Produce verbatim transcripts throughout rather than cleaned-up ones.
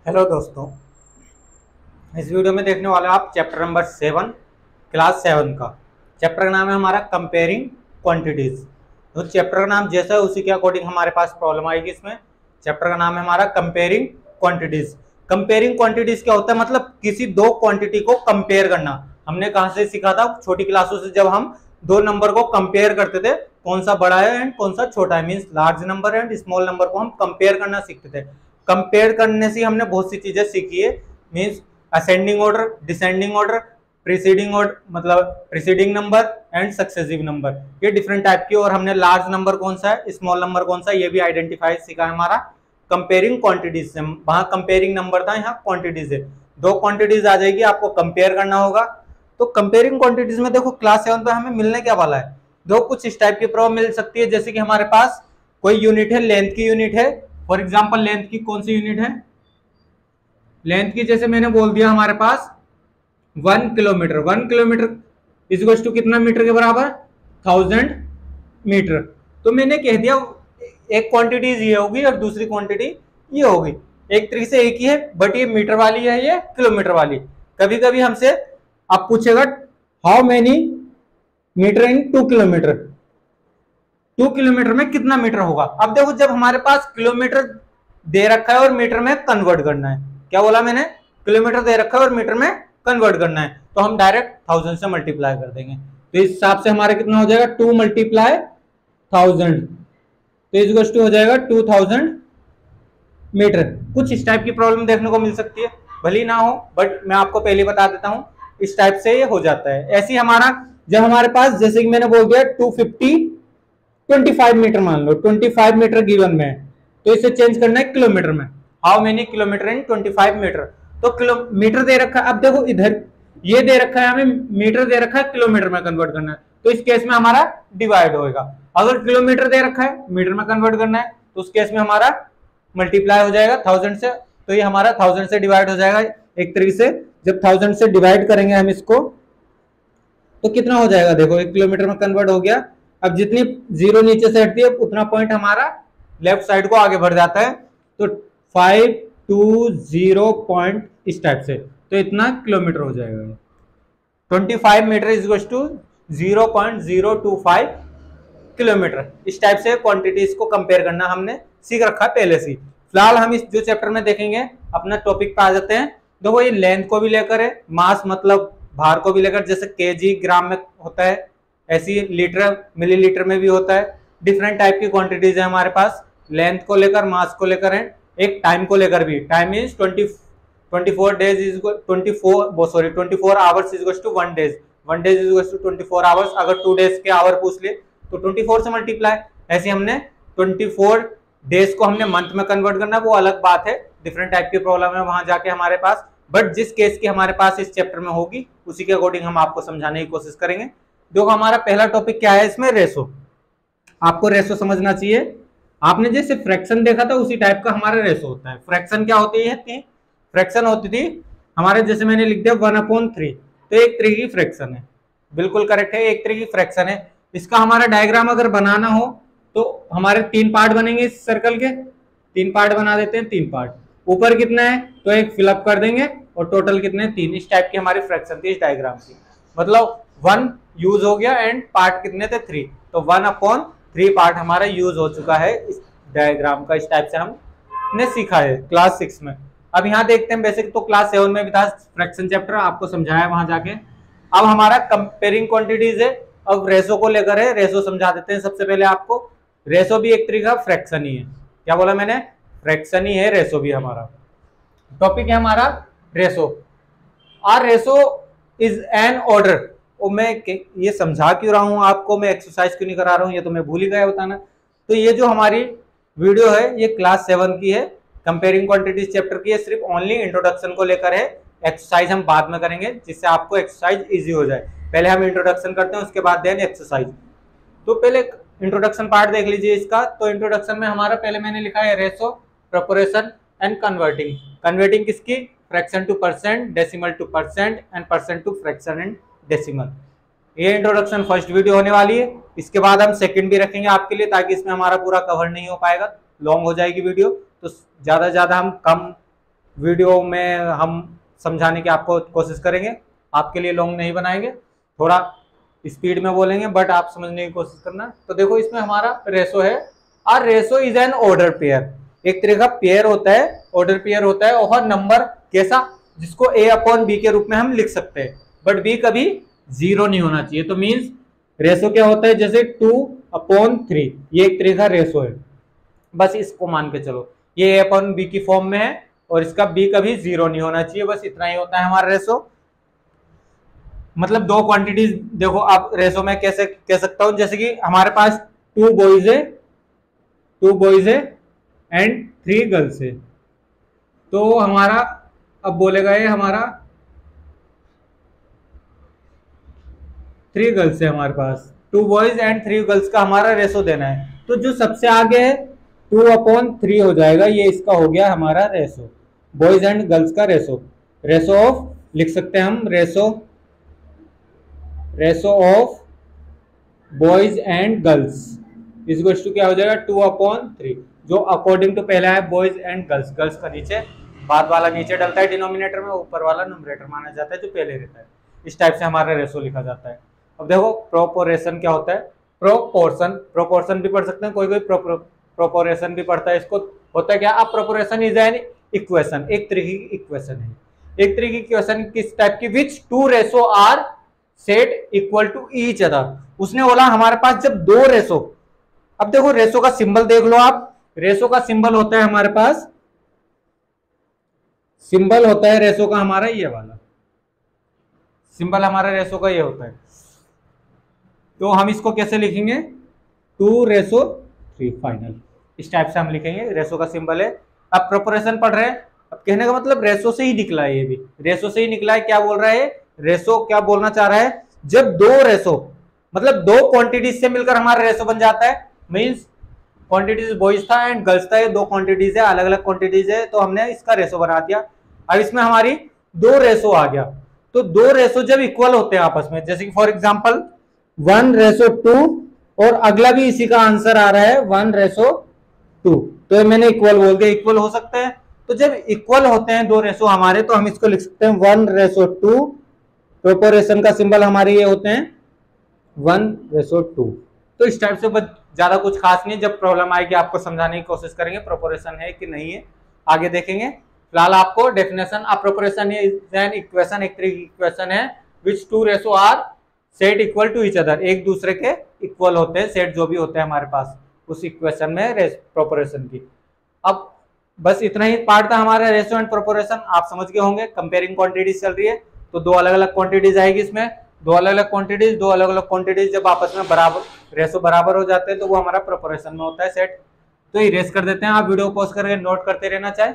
Hello दोस्तों, इस video में देखने वाले आप chapter number seven class seven का। चैप्टर का नाम है हमारा कंपेयरिंग क्वांटिटीज। तो चैप्टर का नाम जैसा है उसी के अकॉर्डिंग हमारे पास प्रॉब्लम आएगी। इसमें चैप्टर का नाम है हमारा कंपेयरिंग क्वांटिटीज। कंपेयरिंग क्वांटिटीज क्या होता है, मतलब किसी दो क्वांटिटी को कंपेयर करना। हमने कहाँ से सीखा था, छोटी क्लासों से, जब हम दो नंबर को कंपेयर करते थे, कौन सा बड़ा है एंड कौन सा छोटा है, means large number and small number को हम कंपेयर करना सीखते थे। कंपेयर करने से हमने बहुत सी चीजें सीखी है, means ascending order, descending order, preceding order, मतलब preceding number and successive number, ये डिफरेंट टाइप की। और हमने लार्ज नंबर कौन सा है, स्मॉल नंबर कौन सा है, ये भी आइडेंटिफाई सीखा है हमारा कंपेयरिंग क्वांटिटीज से। वहां कंपेयरिंग नंबर था, यहाँ क्वांटिटीज है। दो क्वांटिटीज आ जाएगी, आपको कंपेयर करना होगा। तो कंपेयरिंग क्वांटिटीज में देखो क्लास सेवन पे हमें मिलने क्या वाला है, दो कुछ इस टाइप की प्रॉब्लम मिल सकती है। जैसे कि हमारे पास कोई यूनिट है, लेंथ की यूनिट है। फॉर एग्जांपल लेंथ की कौन सी यूनिट है, लेंथ की जैसे मैंने बोल दिया हमारे पास one kilometre. One kilometre is to कितना मीटर के बराबर, थाउजेंड मीटर। तो मैंने कह दिया एक क्वांटिटी ये होगी और दूसरी क्वांटिटी ये होगी। एक तरीके से एक ही है, बट ये मीटर वाली है, ये किलोमीटर वाली। कभी कभी हमसे आप पूछेगा how many metre in two kilometre, two kilometre में कितना मीटर होगा। अब देखो जब हमारे पास किलोमीटर दे रखा है और मीटर में कन्वर्ट करना है, क्या बोला मैंने, किलोमीटर दे रखा है और मीटर में कन्वर्ट करना है, तो हम डायरेक्ट थाउजेंड से मल्टीप्लाई कर देंगे। तो इस हिसाब से हमारे कितना हो जाएगा, टू मल्टीप्लाई थाउजेंड, तो इस टू हो जाएगा टू थाउजेंड मीटर। कुछ इस टाइप की प्रॉब्लम देखने को मिल सकती है, भली ना हो, बट मैं आपको पहले बता देता हूं इस टाइप से ये हो जाता है। ऐसे ही हमारा जब हमारे पास जैसे कि मैंने बोल दिया two fifty twenty five metre मान लो, ट्वेंटी फाइव मीटर गिवन में है, तो इसे चेंज करना है किलोमीटर में। How many kilometre in twenty five metre, तो किलोमीटर दे रखा है। अब देखो इधर ये दे रखा है, हमें मीटर दे रखा है, किलोमीटर में कन्वर्ट करना है, तो इस केस में हमारा डिवाइड होएगा। अगर किलोमीटर दे रखा है, मीटर में कन्वर्ट करना है, तो उस केस में हमारा मल्टीप्लाई हो जाएगा थाउजेंड से, तो ये हमारा थाउजेंड से डिवाइड हो जाएगा। एक तरीके से जब थाउजेंड से डिवाइड करेंगे हम इसको, तो कितना हो जाएगा, देखो एक किलोमीटर में कन्वर्ट हो गया। अब जितनी जीरो नीचे से हटती है उतना पॉइंट हमारा लेफ्ट साइड को आगे बढ़ जाता है, तो फाइव टू जीरो पॉइंट इस टाइप से, तो इतना किलोमीटर हो जाएगा। Twenty five metre is to zero point zero two five kilometre. इस टाइप से क्वांटिटीज को कंपेयर करना हमने सीख रखा है पहले से। फिलहाल हम इस जो चैप्टर में देखेंगे अपना टॉपिक पे आ जाते हैं। देखो ये लेंथ को भी लेकर है, मास मतलब भार को भी लेकर, जैसे केजी ग्राम में होता है, ऐसी लीटर मिलीलीटर में भी होता है। डिफरेंट टाइप की क्वांटिटीज है हमारे पास, लेंथ को लेकर, मास को लेकर है, एक टाइम को लेकर भी। Time means twenty twenty four days is twenty four sorry twenty four hours is to one days, one days is to twenty four hours. अगर टू डेज के आवर पूछ लिए तो ट्वेंटी फोर से मल्टीप्लाई। ऐसे हमने ट्वेंटी फोर डेज को हमने मंथ में कन्वर्ट करना, वो अलग बात है, डिफरेंट टाइप की प्रॉब्लम है वहां जाके हमारे पास। बट जिस केस की हमारे पास इस चैप्टर में होगी उसी के अकॉर्डिंग हम आपको समझाने की कोशिश करेंगे। देखो हमारा पहला टॉपिक क्या है इसमें, रेशो। आपको रेशो समझना चाहिए। आपने जैसे फ्रैक्शन देखा था उसी टाइप का हमारा रेशो होता है। फ्रैक्शन क्या होती है, फ्रैक्शन होती थी हमारे, जैसे मैंने लिख दिया वन अपॉन थ्री, तो एक तरीके की फ्रैक्शन है, बिल्कुल करेक्ट है, एक तरीके की फ्रैक्शन है। इसका हमारा डायग्राम अगर बनाना हो तो हमारे तीन पार्ट बनेंगे इस सर्कल के, तीन पार्ट बना देते हैं। तीन पार्ट, ऊपर कितना है तो एक फिलअप कर देंगे और टोटल कितने, तीन। इस टाइप की हमारी फ्रैक्शन थी इस डायग्राम की, मतलब वन यूज हो गया एंड पार्ट कितने थे, थ्री, तो वन अपॉन थ्री पार्ट हमारा यूज हो चुका है इस डायग्राम का। इस टाइप से हमने सीखा है क्लास सिक्स में। अब यहाँ देखते हैं, बेसिक तो क्लास सेवन में भी था फ्रैक्शन चैप्टर, आपको समझाया वहां जाके। अब हमारा कंपेयरिंग क्वांटिटीज है, अब रेशो को लेकर है। रेशो समझा देते हैं सबसे पहले आपको। रेशो भी एक तरीका फ्रैक्शन ही है, क्या बोला मैंने, फ्रैक्शन ही है, रेशो भी हमारा टॉपिक है हमारा ratio. Are ratio is an order. और मैं ये समझा क्यों रहा हूं आपको, मैं एक्सरसाइज क्यों नहीं करा रहा हूं, ये तो मैं भूल ही गया बताना। तो ये जो हमारी वीडियो है ये क्लास सेवन की है, कंपेयरिंग क्वांटिटीज चैप्टर की है, सिर्फ ओनली इंट्रोडक्शन को लेकर है। एक्सरसाइज हम बाद में करेंगे जिससे आपको एक्सरसाइज इजी हो जाए। पहले हम इंट्रोडक्शन करते हैं, उसके बाद देन एक्सरसाइज। तो पहले इंट्रोडक्शन पार्ट देख लीजिए इसका। तो इंट्रोडक्शन में हमारा पहले मैंने लिखा है ratio, proportion and converting. Converting किसकी, fraction to percent, decimal to percent and percent to fraction and decimal. ये इंट्रोडक्शन फर्स्ट वीडियो होने वाली है। इसके बाद हम सेकंड भी रखेंगे आपके लिए, ताकि इसमें हमारा पूरा कवर नहीं हो पाएगा, लॉन्ग हो जाएगी वीडियो, तो ज्यादा ज्यादा हम कम वीडियो में हम समझाने की आपको कोशिश करेंगे, आपके लिए लॉन्ग नहीं बनाएंगे, थोड़ा स्पीड में बोलेंगे बट आप समझने की कोशिश करना। तो देखो इसमें हमारा रेशो है, और ratio is an order pair, एक तरह का पेयर होता है, ऑर्डर पेयर होता है, और नंबर कैसा, जिसको ए अपॉन बी के रूप में हम लिख सकते हैं, बट बी कभी जीरो नहीं होना चाहिए। तो मीन्स रेशो क्या होता है, जैसे टू अपॉन थ्री, ये एक तरह का रेशो है, बस इसको मान के चलो, ये ए अपॉन बी की फॉर्म में है और इसका बी कभी जीरो नहीं होना चाहिए, बस इतना ही होता है हमारा रेशो। मतलब दो क्वांटिटीज देखो आप रेशो में कैसे कह सकता हूं, जैसे कि हमारे पास टू बॉयज है, टू बॉयज है एंड थ्री गर्ल्स है, तो हमारा अब बोलेगा ये हमारा थ्री गर्ल्स है, हमारे पास two boys and three girls का हमारा रेशो देना है, तो जो सबसे आगे है टू अपॉन थ्री हो जाएगा, ये इसका हो गया हमारा रेशो, बॉयज एंड गर्ल्स का रेशो, रेशो ऑफ लिख सकते हैं हम, ratio ratio of boys and girls is to क्या हो जाएगा, टू अपॉन थ्री, जो अकॉर्डिंग टू पहला है बॉयज एंड गर्ल्स, गर्ल्स का नीचे, बाद वाला नीचे डलता है डिनोमिनेटर में, ऊपर वाला न्यूमरेटर माना जाता है जो पहले रहता है, इस टाइप से हमारा रेशो लिखा जाता है। अब देखो प्रोपोरेशन क्या होता है, प्रोपोर्शन, प्रोपोर्शन भी पढ़ सकते हैं, कोई कोई प्रोपोरेशन भी पढ़ता है, इसको होता है क्या, अब प्रोपोरेशन इज एन इक्वेशन, एक तरीके की इक्वेशन है, एक तरीके की इक्वेशन किस टाइप की, which two ratio are set equal to each other, उसने बोला हमारे पास जब दो रेशो, अब देखो रेशो का सिंबल देख लो आप, रेशो का सिंबल होता है हमारे पास, सिंबल होता है रेशो का हमारा ये वाला सिंबल, हमारा रेशो का ये होता है, तो हम इसको कैसे लिखेंगे, टू रेशो थ्री फाइनल, इस टाइप से हम लिखेंगे, रेशो का सिंबल है। अब प्रोपोर्शन पढ़ रहे हैं, अब कहने का मतलब रेशो से ही निकला है, ये भी रेशो से ही निकला है, क्या बोल रहा है रेशो, क्या बोलना चाह रहा है, जब दो रेशो मतलब दो क्वांटिटीज से मिलकर हमारा रेशो बन जाता है, मींस क्वांटिटीज बॉयज था एंड गर्ल्स था, ये दो क्वांटिटीज है, अलग अलग क्वांटिटीज है, तो हमने इसका रेशो बना दिया। अब इसमें हमारी दो रेशो आ गया, तो दो रेशो जब इक्वल होते हैं आपस में, जैसे कि for example one ratio two, और अगला भी इसी का आंसर आ रहा है वन रेशो टू, तो ये मैंने इक्वल बोल दिया, इक्वल हो सकते हैं, तो जब इक्वल होते हैं दो रेशो हमारे, तो हम इसको लिख सकते हैं वन रेशो टू, प्रोपोर्शन का सिंबल हमारे ये होते हैं वन रेशो टू। तो इस टाइप से बस ज्यादा कुछ खास नहीं, जब प्रॉब्लम आएगी आपको समझाने की कोशिश करेंगे प्रोपोर्शन है कि नहीं है, आगे देखेंगे। फिलहाल आपको definition of proportion an equation, एक तरीके की इक्वेशन है which two ratio are set equal to each other, एक दूसरे के इक्वल होते हैं, सेट जो भी होते हैं हमारे पास उस इक्वेशन में प्रोपोर्शन की। अब बस इतना ही पार्ट था हमारा रेशो एंड प्रोपोर्शन, आप समझ गए होंगे। कंपेयरिंग क्वांटिटीज चल रही है, तो दो अलग अलग क्वांटिटीज आएगी इसमें, दो अलग अलग क्वांटिटीज, दो अलग अलग क्वांटिटीज जब आपस में बराबर रेशो बराबर हो जाते हैं, तो वो हमारा प्रोपोर्शन में होता है सेट। तो इरेज कर देते हैं, आप वीडियो पॉज करके नोट करते रहना चाहे।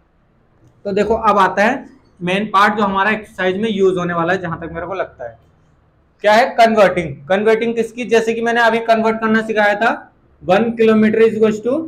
तो देखो अब आता है मेन पार्ट जो हमारा एक्सरसाइज में यूज होने वाला है, जहां तक मेरे को लगता है, क्या है कन्वर्टिंग। कन्वर्टिंग किसकी, जैसे कि मैंने अभी कन्वर्ट करना सिखाया था, one kilometre is equal to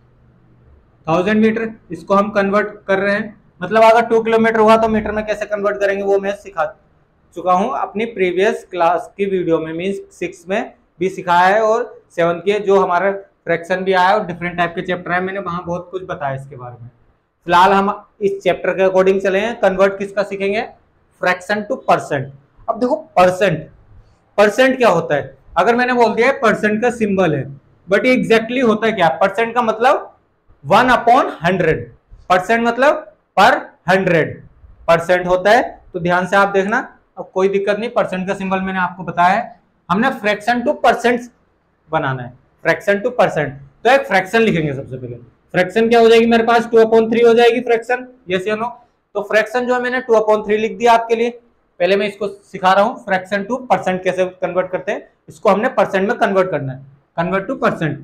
thousand metre, इसको हम कन्वर्ट कर रहे हैं, मतलब अगर टू किलोमीटर हुआ तो मीटर में कैसे कन्वर्ट करेंगे वो मैं सिखा चुका हूं अपनी प्रीवियस क्लास की वीडियो में, मींस सिक्स में भी सिखाया है और सेवन के जो हमारा फ्रैक्शन भी आया और डिफरेंट टाइप के चैप्टर है, मैंने वहां बहुत कुछ बताया इसके बारे में। फिलहाल हम इस चैप्टर के अकॉर्डिंग चले हैं, कन्वर्ट किसका सीखेंगे, फ्रैक्शन टू परसेंट। अब देखो परसेंट, परसेंट क्या होता है, अगर मैंने बोल दिया है परसेंट का सिंबल है, बट ये एग्जैक्टली होता है क्या, परसेंट का मतलब वन अपॉन हंड्रेड, परसेंट मतलब पर हंड्रेड परसेंट होता है। तो ध्यान से आप देखना, अब कोई दिक्कत नहीं, परसेंट का सिंबल मैंने आपको बताया है, हमने फ्रैक्शन टू परसेंट बनाना है, फ्रैक्शन टू परसेंट। तो एक फ्रैक्शन लिखेंगे सबसे पहले, फ्रैक्शन क्या हो जाएगी मेरे पास, टू अपॉन थ्री हो जाएगी फ्रैक्शन, यस या नो। तो फ्रैक्शन जो है मैंने टू अपॉन थ्री लिख दिया आपके लिए, पहले मैं इसको सिखा रहा हूँ फ्रैक्शन टू परसेंट कैसे कन्वर्ट करते हैं, इसको हमने परसेंट में कन्वर्ट करना है, convert to percent,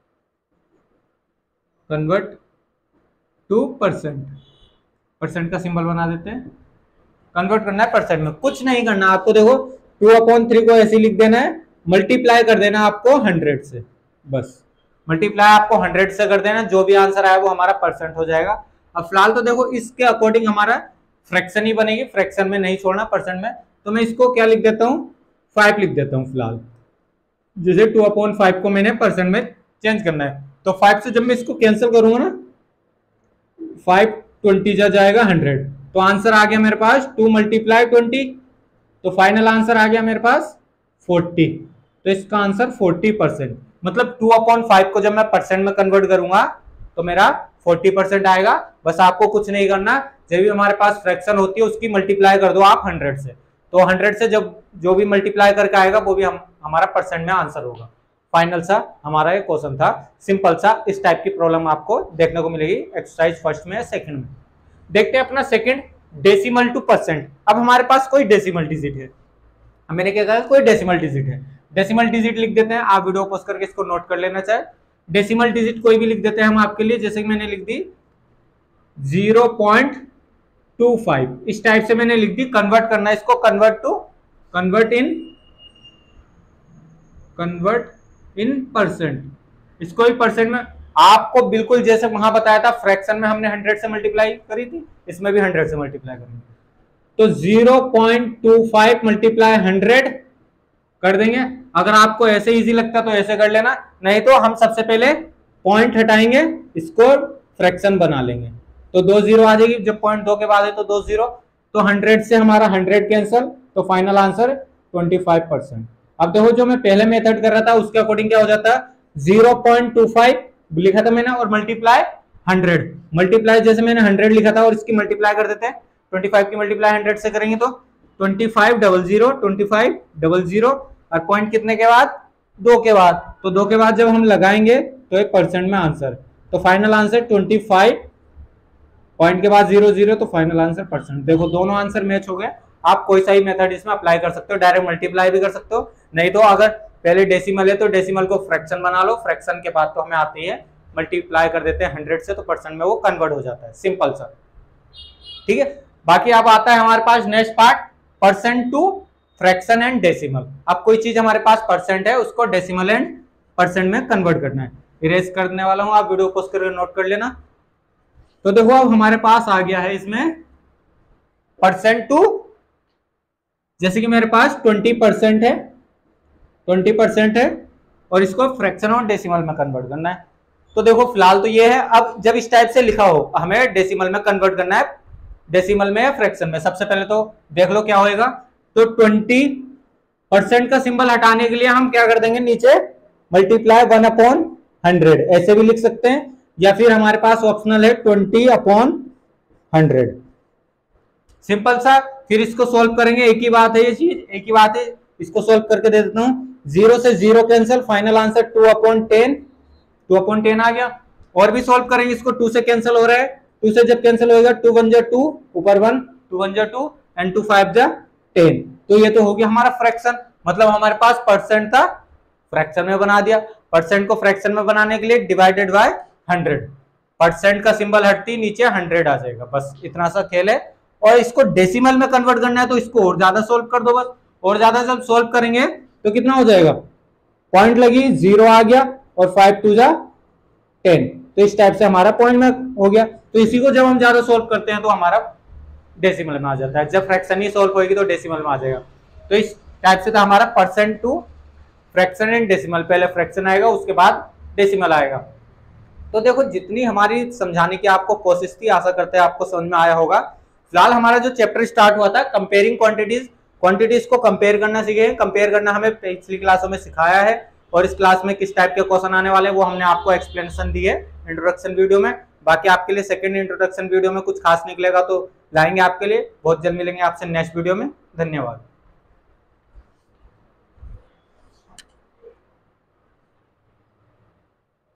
convert to percent, percent का सिंबल बना देते हैं, कन्वर्ट करना है परसेंट में, कुछ नहीं करना आपको। देखो टू अपॉन थ्री को ऐसे लिख देना है, मल्टीप्लाई कर देना आपको हंड्रेड से, बस मल्टीप्लाई आपको हंड्रेड से कर देना, जो भी आंसर आया वो हमारा परसेंट हो जाएगा। अब फिलहाल तो देखो इसके अकॉर्डिंग हमारा फ्रैक्शन ही बनेगी, फ्रैक्शन में नहीं छोड़ना परसेंट में, तो मैं इसको क्या लिख देता हूँ, फाइव लिख देता हूँ फिलहाल, जैसे टू अपॉन फाइव को मैंने परसेंट में चेंज करना है, तो फाइव से जब मैं इसको कैंसिल करूंगा ना, फाइव ट्वेंटी जा जाएगा हंड्रेड, तो आंसर आ गया मेरे पास टू मल्टीप्लाई ट्वेंटी, तो फाइनल आंसर आ गया मेरे पास फोर्टी। तो इसका आंसर फोर्टी परसेंट, मतलब टू अपॉन फाइव को जब मैं परसेंट में कन्वर्ट करूंगा तो मेरा फोर्टी परसेंट आएगा। बस आपको कुछ नहीं करना, जब भी हमारे पास फ्रैक्शन होती है उसकी मल्टीप्लाई कर दो आप हंड्रेड से, तो हंड्रेड से जब जो भी मल्टीप्लाई करके आएगा वो भी हम हमारा परसेंट में आंसर होगा। फाइनल सा हमारा ये क्वेश्चन था, सिंपल सा। इस टाइप की प्रॉब्लम आपको देखने को मिलेगी एक्सरसाइज फर्स्ट में या सेकंड में। देखते हैं अपना सेकंड, डेसिमल टू परसेंट। अब हमारे पास कोई डेसिमल डिजिट है, मैंने क्या कहा कोई डेसिमल डिजिट है, डेसिमल डिजिट लिख देते हैं। आप वीडियो पॉज करके इसको नोट कर लेना चाहे, डेसिमल डिजिट कोई भी लिख देते हैं हम आपके लिए, जैसे कि मैंने लिख दी जीरो पॉइंट टू फाइव, इस टाइप से मैंने लिख दी। कन्वर्ट करना है इसको, convert to convert in convert in percent, इसको भी परसेंट में। आपको बिल्कुल जैसे वहां बताया था फ्रैक्शन में हमने हंड्रेड से मल्टीप्लाई करी थी, इसमें भी हंड्रेड से मल्टीप्लाई करेंगे, तो zero point two five multiply hundred कर देंगे। अगर आपको ऐसे इजी लगता तो ऐसे कर लेना, नहीं तो हम सबसे पहले पॉइंट हटाएंगे, इसको फ्रैक्शन बना लेंगे, तो दो जीरो आ जाएगी। जब पॉइंट दो के बाद है तो दो जीरो, तो हंड्रेड से हमारा हंड्रेड कैंसल, तो final answer twenty five percent. अब देखो जो मैं पहले मेथड कर रहा था उसके अकॉर्डिंग क्या हो जाता है, जीरो पॉइंट टू फाइव लिखा था मैंने और मल्टीप्लाई हंड्रेड, मल्टीप्लाई जैसे मैंने हंड्रेड लिखा था और इसकी मल्टीप्लाई कर देते हैं, ट्वेंटी फाइव की मल्टीप्लाई हंड्रेड से करेंगे तो twenty five double zero, twenty five double zero, और पॉइंट कितने के बाद, दो के बाद, तो दो के बाद जब हम लगाएंगे तो एक परसेंट में आंसर, तो final answer twenty five, point के बाद जीरो जीरो, तो फाइनल आंसर परसेंट। देखो दोनों आंसर मैच हो गए। आप कोई सा ही मेथड इसमें अप्लाई कर सकते हो, डायरेक्ट मल्टीप्लाई भी कर सकते हो, नहीं तो अगर पहले डेसिमल है तो डेसिमल को फ्रैक्शन बना लो, फ्रैक्शन के बाद तो हमें आती है मल्टीप्लाई कर देते हैं हंड्रेड से, तो परसेंट में वो कन्वर्ट हो जाता है, सिंपल सा। ठीक है, बाकी अब आता है हमारे पास next part, percent to fraction and decimal. अब कोई चीज हमारे पास परसेंट है उसको डेसिमल एंड परसेंट में कन्वर्ट करना है। इरेज करने वाला हूं, आप वीडियो पोस्ट करके नोट कर लेना। तो देखो अब हमारे पास आ गया है इसमें परसेंट टू, जैसे कि मेरे पास ट्वेंटी परसेंट है, ट्वेंटी परसेंट है और इसको फ्रैक्शन और डेसिमल में कन्वर्ट करना है। तो देखो फिलहाल तो ये है, अब जब इस टाइप से लिखा हो हमें डेसिमल में कन्वर्ट करना है, डेसिमल में या फ्रैक्शन में। सबसे पहले तो देख लो क्या होएगा, तो ट्वेंटी परसेंट का सिंबल हटाने के लिए हम क्या कर देंगे, नीचे मल्टीप्लाई वन अपॉन हंड्रेड, ऐसे भी लिख सकते हैं, या फिर हमारे पास ऑप्शनल है ट्वेंटी अपॉन हंड्रेड, सिंपल सा। फिर इसको सोल्व करेंगे, एक ही बात है ये चीज, एक ही बात है, इसको सोल्व करके दे देता हूं, जीरो से जीरो cancel, final answer two upon ten, two upon ten आ गया। और भी सोल्व करेंगे इसको, टू से कैंसिल हो रहा है, टू से जब कैंसिल होगा टू वन जा टू, ऊपर वन, टू वन जा टू एंड टू फाइव जा टेन, तो ये तो हो गया हमारा फ्रैक्शन, मतलब हमारे पास परसेंट था फ्रैक्शन में बना दिया। परसेंट को फ्रैक्शन में बनाने के लिए डिवाइडेड बाय हंड्रेड, परसेंट का सिंबल हटती नीचे हंड्रेड आ जाएगा, बस इतना सा खेल है। और इसको डेसिमल में कन्वर्ट करना है तो इसको और ज्यादा सोल्व कर दो बस, और ज्यादा जब सोल्व करेंगे तो कितना हो जाएगा, पॉइंट लगी जीरो आ गया और फाइव टू जा टेन, तो इस टाइप से हमारा पॉइंट में हो गया। तो इसी को जब हम ज्यादा सोल्व करते हैं तो हमारा डेसिमल में आ जाता है, जब फ्रैक्शन ही सोल्व होगी तो डेसिमल में आ जाएगा। तो इस टाइप से था हमारा percent to fraction and decimal, पहले फ्रैक्शन आएगा उसके बाद डेसिमल आएगा। तो देखो जितनी हमारी समझाने की आपको कोशिश थी, आशा करते हैं आपको समझ में आया होगा। फिलहाल हमारा जो चैप्टर स्टार्ट हुआ था कंपेयरिंग क्वांटिटीज, क्वांटिटीज को कंपेयर करना सीखे, कंपेयर करना हमें पिछली क्लासों में सिखाया है, और इस क्लास में किस टाइप के क्वेश्चन आने वाले हैं वो हमने आपको एक्सप्लेनेशन दी है इंट्रोडक्शन वीडियो में। बाकी आपके लिए सेकंड इंट्रोडक्शन वीडियो में कुछ खास निकलेगा तो लाएंगे आपके लिए, बहुत जल्द मिलेंगे आपसे नेक्स्ट वीडियो में। धन्यवाद।